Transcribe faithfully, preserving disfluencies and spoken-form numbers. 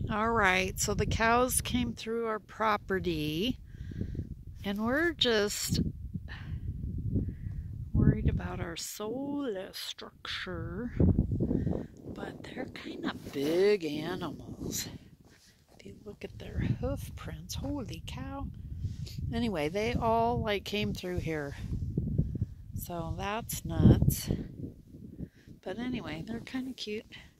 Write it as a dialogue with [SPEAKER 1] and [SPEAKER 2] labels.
[SPEAKER 1] All right, so the cows came through our property, and we're just worried about our solar structure, but they're kind of big animals. If you look at their hoof prints, holy cow. Anyway, they all like came through here, so that's nuts. But anyway, they're kind of cute.